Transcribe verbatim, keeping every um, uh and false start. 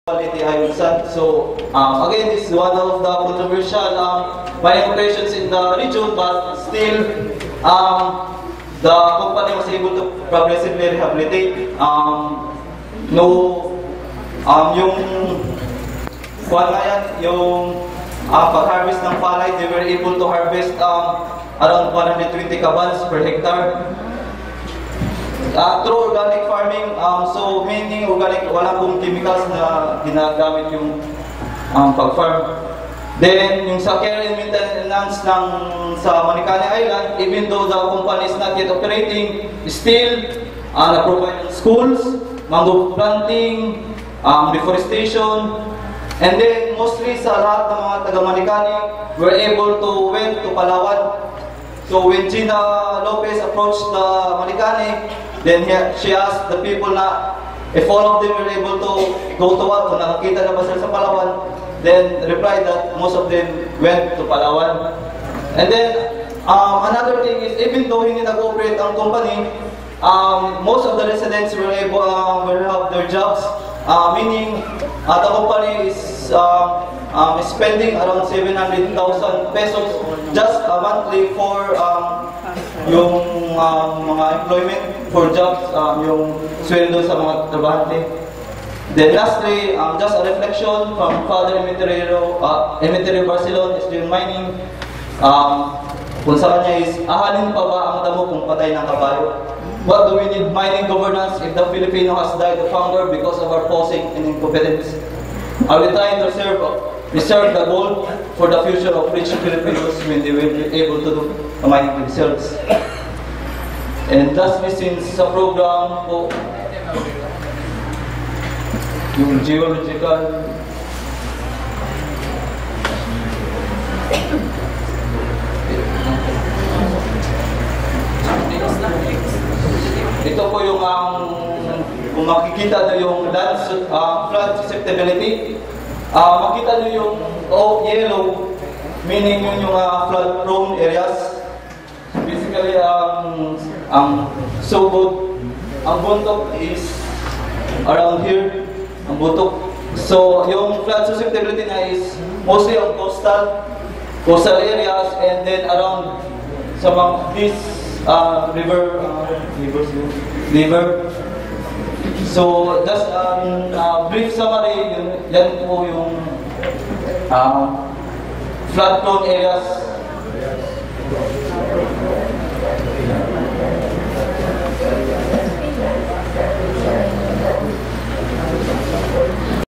Quality Iron Sand. So um, again, this is one of the controversial um, mining operations in the region, but still um, the company was able to progressively rehabilitate. Um, no, um, yung kuwan nga yan, yung uh, pag-harvest ng palay, they were able to harvest um, around one hundred twenty kabals per hectare. Uh, through organic farming, um, so meaning organic, wala pong chemicals na ginagamit yung um, pag-farm. Then, yung sa care and maintenance ng, sa Manicani Island, even though the company is not yet operating, still uh, na-provide schools, mangrove planting, um, deforestation, and then mostly sa lahat ng mga taga-Manicani were able to went to Palawan. So when Gina Lopez approached the Manicani, then he, she asked the people na if all of them were able to go to work, kung nakakita na ba sila sa Palawan, then replied that most of them went to Palawan. And then um, another thing is, even though hindi nag-operate ang company, um, most of the residents were able uh, will have their jobs, uh, meaning uh, the company is uh, um, spending around seven hundred thousand pesos just uh, monthly for um, yung um, mga employment for jobs, um, yung sweldo sa mga trabahante. Then lastly, um, just a reflection from Father Emeterio, uh, Emeterio Barcelon is doing mining. Um, kung sa kanya is, ahalin pa ba ang damo kung patay ng kabayo? What do we need mining governance if the Filipino has died of hunger because of our posing and incompetence? Are we trying to serve, reserve the gold for the future of rich Filipinos when they will be able to do mining themselves? And lastly, since sa program po, yung geological ito po yung ang um, kung makikita nyo yung land uh, flood susceptibility, uh, makita nyo yung oh, yellow, meaning yun yung uh, flood prone areas. Basically um, ang subod, ang buntok is around here, ang butok. So yung flood susceptibility na is mostly on coastal coastal areas, and then around sa mga this uh, river uh, river river. So just um, uh, brief summary, yun, yan po yung uh, flood prone areas